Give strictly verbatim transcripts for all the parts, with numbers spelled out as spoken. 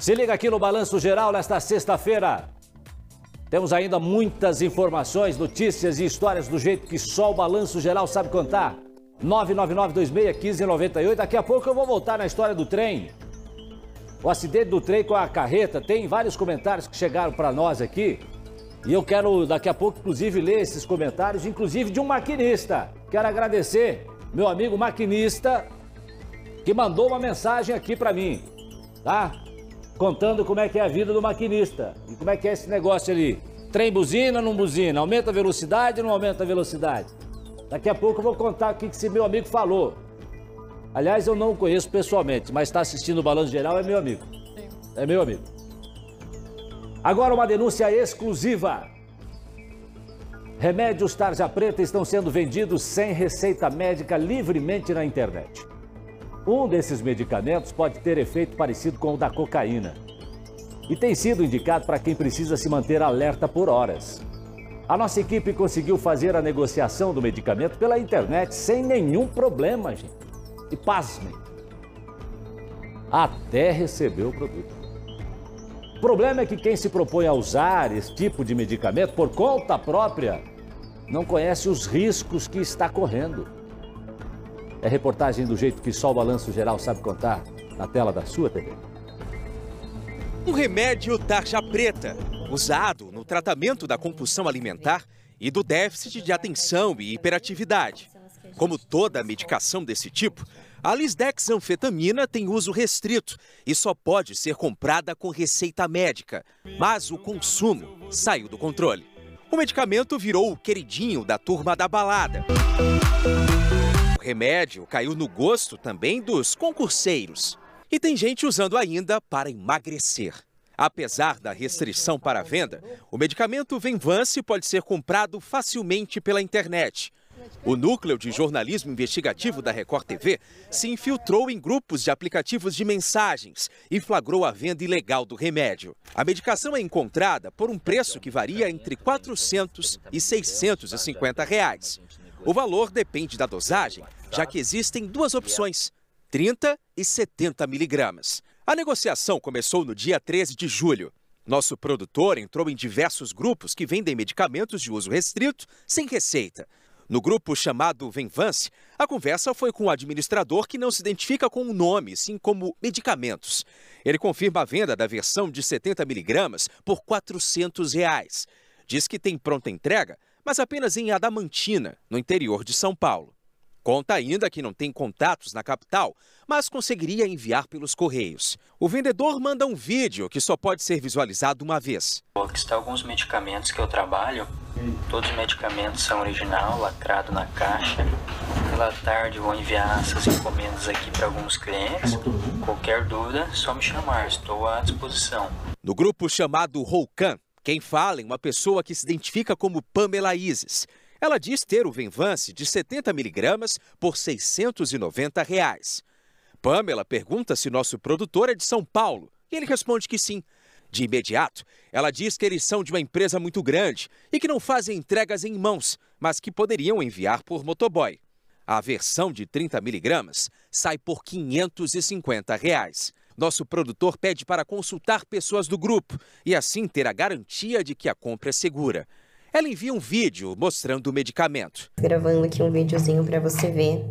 Se liga aqui no Balanço Geral nesta sexta-feira. Temos ainda muitas informações, notícias e histórias do jeito que só o Balanço Geral sabe contar. nove nove nove, dois seis, um cinco nove oito. Daqui a pouco eu vou voltar na história do trem. O acidente do trem com a carreta. Tem vários comentários que chegaram para nós aqui. E eu quero daqui a pouco, inclusive, ler esses comentários, inclusive de um maquinista. Quero agradecer meu amigo maquinista que mandou uma mensagem aqui para mim, tá? Contando como é que é a vida do maquinista e como é que é esse negócio ali. Trem buzina, não buzina, aumenta a velocidade, não aumenta a velocidade. Daqui a pouco eu vou contar o que esse meu amigo falou. Aliás, eu não o conheço pessoalmente, mas está assistindo o Balanço Geral, é meu amigo. É meu amigo. Agora uma denúncia exclusiva. Remédios tarja preta estão sendo vendidos sem receita médica livremente na internet. Um desses medicamentos pode ter efeito parecido com o da cocaína e tem sido indicado para quem precisa se manter alerta por horas. A nossa equipe conseguiu fazer a negociação do medicamento pela internet sem nenhum problema, gente. E pasmem, até receber o produto. O problema é que quem se propõe a usar esse tipo de medicamento por conta própria não conhece os riscos que está correndo. É reportagem do jeito que só o Balanço Geral sabe contar, na tela da sua T V. Um remédio tarja preta, usado no tratamento da compulsão alimentar e do déficit de atenção e hiperatividade. Como toda medicação desse tipo, a lisdexanfetamina tem uso restrito e só pode ser comprada com receita médica, mas o consumo saiu do controle. O medicamento virou o queridinho da turma da balada. O remédio caiu no gosto também dos concurseiros. E tem gente usando ainda para emagrecer. Apesar da restrição para a venda, o medicamento Venvance pode ser comprado facilmente pela internet. O Núcleo de Jornalismo Investigativo da Record T V se infiltrou em grupos de aplicativos de mensagens e flagrou a venda ilegal do remédio. A medicação é encontrada por um preço que varia entre quatrocentos e seiscentos e cinquenta reais. O valor depende da dosagem, já que existem duas opções, trinta e setenta miligramas. A negociação começou no dia treze de julho. Nosso produtor entrou em diversos grupos que vendem medicamentos de uso restrito sem receita. No grupo chamado Venvance, a conversa foi com o administrador que não se identifica com o nome, sim como medicamentos. Ele confirma a venda da versão de setenta miligramas por quatrocentos reais. Diz que tem pronta entrega, mas apenas em Adamantina, no interior de São Paulo. Conta ainda que não tem contatos na capital, mas conseguiria enviar pelos correios. O vendedor manda um vídeo que só pode ser visualizado uma vez. Aqui estão alguns medicamentos que eu trabalho. Todos os medicamentos são original, lacrado na caixa. Pela tarde vou enviar essas encomendas aqui para alguns clientes. Qualquer dúvida, só me chamar, estou à disposição. No grupo chamado Roucan, quem fala é uma pessoa que se identifica como Pamela Isis. Ela diz ter o Venvance de setenta miligramas por seiscentos e noventa reais. Pamela pergunta se nosso produtor é de São Paulo e ele responde que sim. De imediato, ela diz que eles são de uma empresa muito grande e que não fazem entregas em mãos, mas que poderiam enviar por motoboy. A versão de trinta miligramas sai por quinhentos e cinquenta reais. Nosso produtor pede para consultar pessoas do grupo e assim ter a garantia de que a compra é segura. Ela envia um vídeo mostrando o medicamento. Gravando aqui um videozinho para você ver.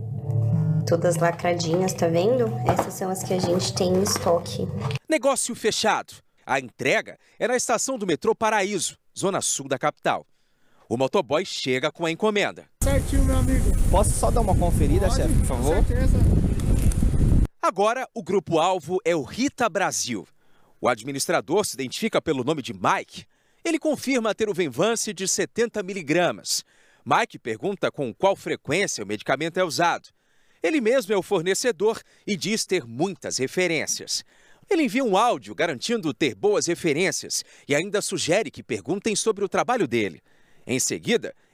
Todas lacradinhas, tá vendo? Essas são as que a gente tem em estoque. Negócio fechado. A entrega é na estação do metrô Paraíso, zona sul da capital. O motoboy chega com a encomenda. Certinho, meu amigo. Posso só dar uma conferida, chefe, por favor? Com certeza. Agora, o grupo-alvo é o Rita Brasil. O administrador se identifica pelo nome de Mike. Ele confirma ter o Venvance de setenta miligramas. Mike pergunta com qual frequência o medicamento é usado. Ele mesmo é o fornecedor e diz ter muitas referências. Ele envia um áudio garantindo ter boas referências e ainda sugere que perguntem sobre o trabalho dele. Em seguida,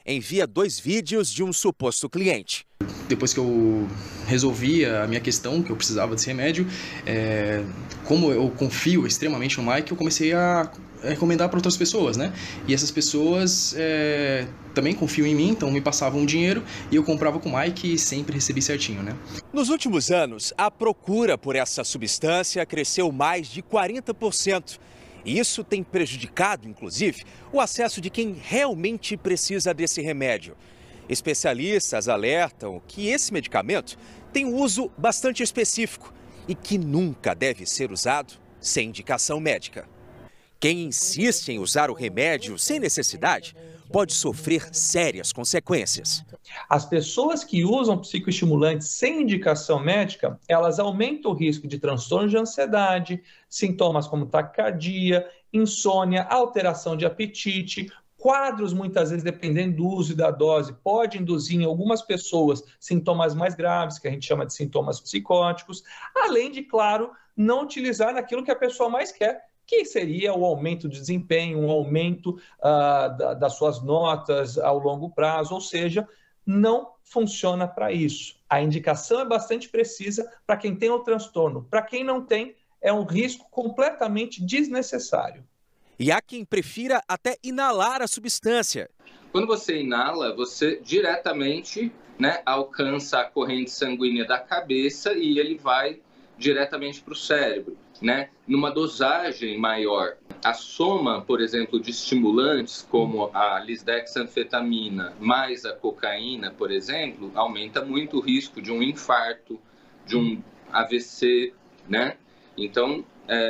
envia dois vídeos de um suposto cliente. Depois que eu resolvi a minha questão, que eu precisava desse remédio, é, como eu confio extremamente no Mike, eu comecei a recomendar para outras pessoas, né? E essas pessoas é, também confiam em mim, então me passavam dinheiro e eu comprava com o Mike e sempre recebi certinho, né? Nos últimos anos, a procura por essa substância cresceu mais de quarenta por cento. E isso tem prejudicado, inclusive, o acesso de quem realmente precisa desse remédio. Especialistas alertam que esse medicamento tem um uso bastante específico e que nunca deve ser usado sem indicação médica. Quem insiste em usar o remédio sem necessidade pode sofrer sérias consequências. As pessoas que usam psicoestimulantes sem indicação médica, elas aumentam o risco de transtorno de ansiedade, sintomas como taquicardia, insônia, alteração de apetite. Quadros, muitas vezes, dependendo do uso e da dose, pode induzir em algumas pessoas sintomas mais graves, que a gente chama de sintomas psicóticos, além de, claro, não utilizar naquilo que a pessoa mais quer, que seria o aumento de desempenho, um aumento uh, da, das suas notas ao longo prazo, ou seja, não funciona para isso. A indicação é bastante precisa para quem tem o transtorno. Para quem não tem, é um risco completamente desnecessário. E há quem prefira até inalar a substância. Quando você inala, você diretamente, né, alcança a corrente sanguínea da cabeça e ele vai diretamente para o cérebro, né? Numa dosagem maior. A soma, por exemplo, de estimulantes como a lisdexanfetamina mais a cocaína, por exemplo, aumenta muito o risco de um infarto, de um A V C, né? Então,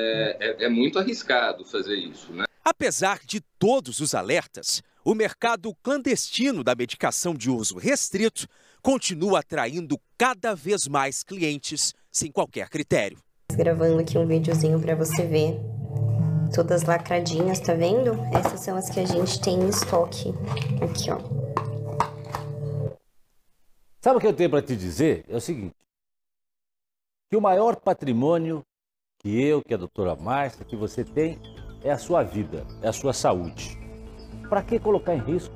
é, é, é muito arriscado fazer isso, né? Apesar de todos os alertas, o mercado clandestino da medicação de uso restrito continua atraindo cada vez mais clientes sem qualquer critério. Gravando aqui um videozinho para você ver. Todas lacradinhas, tá vendo? Essas são as que a gente tem em estoque. Aqui, ó. Sabe o que eu tenho para te dizer? É o seguinte. Que o maior patrimônio que eu, que a doutora Márcia, que você tem, é a sua vida, é a sua saúde. Para que colocar em risco?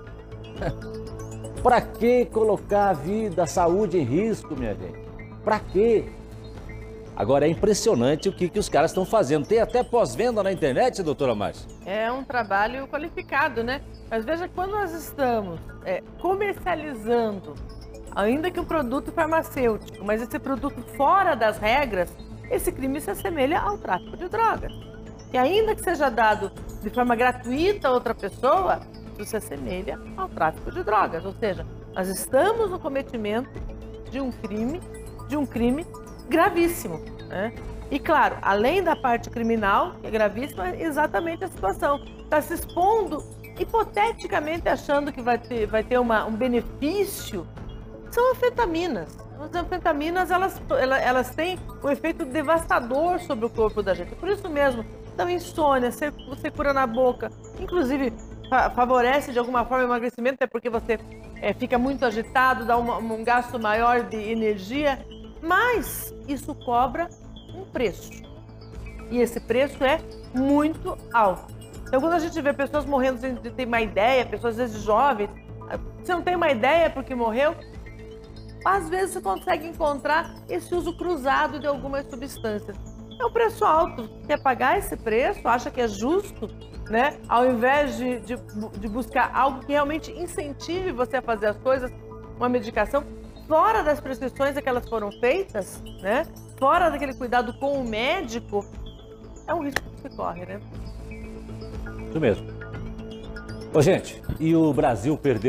Para que colocar a vida, a saúde em risco, minha gente? Para quê? Agora, é impressionante o que, que os caras estão fazendo. Tem até pós-venda na internet, doutora Márcia? É um trabalho qualificado, né? Mas veja, quando nós estamos é, comercializando, ainda que um produto farmacêutico, mas esse produto fora das regras, esse crime se assemelha ao tráfico de drogas. E ainda que seja dado de forma gratuita a outra pessoa, isso se assemelha ao tráfico de drogas. Ou seja, nós estamos no cometimento de um crime, de um crime gravíssimo, né? E claro, além da parte criminal, que é gravíssima, é exatamente a situação. Está se expondo, hipoteticamente achando que vai ter, vai ter uma, um benefício. São anfetaminas. As anfetaminas, elas, elas, elas têm um efeito devastador sobre o corpo da gente. Por isso mesmo, dá insônia, você, você cura na boca, inclusive fa favorece de alguma forma o emagrecimento, até porque você é, fica muito agitado, dá uma, um gasto maior de energia, mas isso cobra um preço. E esse preço é muito alto. Então, quando a gente vê pessoas morrendo sem ter uma ideia, pessoas às vezes jovens, você não tem uma ideia porque morreu, às vezes você consegue encontrar esse uso cruzado de algumas substâncias. É um preço alto. Quer pagar esse preço? Acha que é justo, né? Ao invés de, de, de buscar algo que realmente incentive você a fazer as coisas, uma medicação, fora das prescrições que elas foram feitas, né? Fora daquele cuidado com o médico, é um risco que se corre, né? Isso mesmo. Ô, gente, e o Brasil perdeu